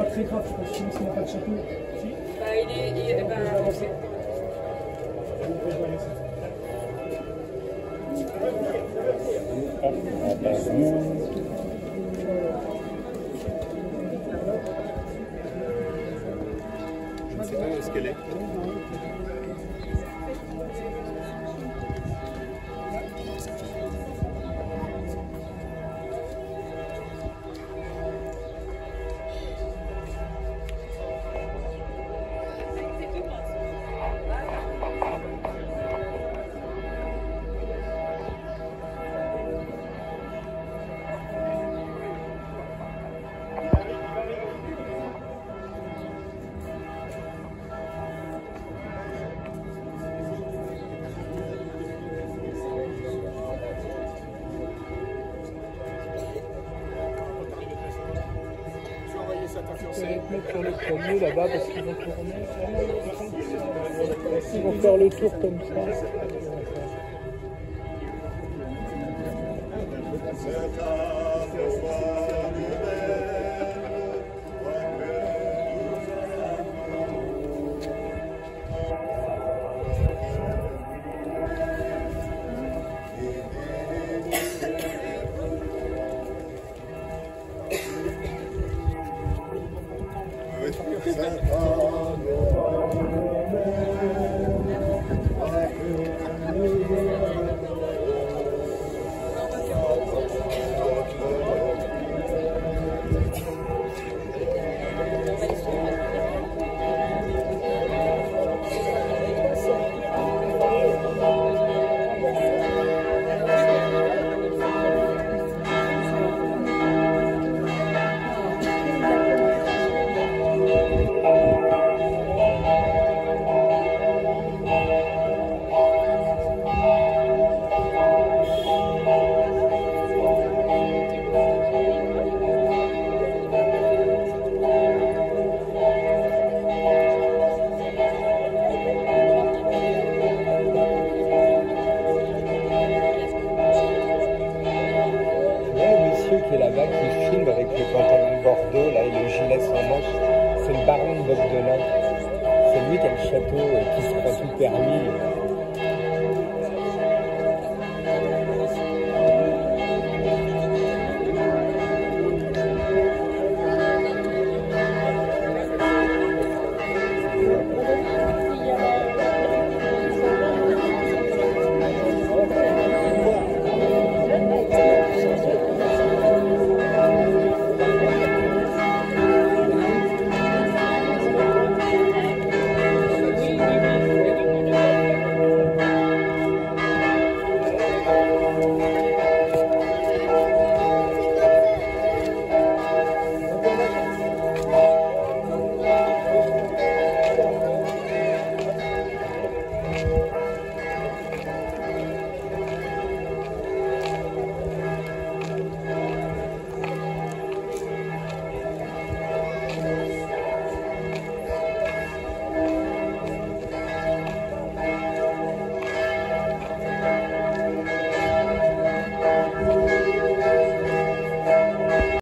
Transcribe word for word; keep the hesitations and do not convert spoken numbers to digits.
très grave, parce que sinon, s'il n'y a pas de château. Si. Bah, il est. Il est bah, on sait. Je ne sais pas où est-ce qu'elle est. Je vais te mettre sur le premier là-bas parce qu'ils vont tourner. Ils vont faire le tour comme ça. Qui est là-bas, qui filme avec le pantalon de Bordeaux là, et le gilet sans manche, c'est le baron de Bobdelin. C'est lui qui a le château, euh, qui se croit tout permis.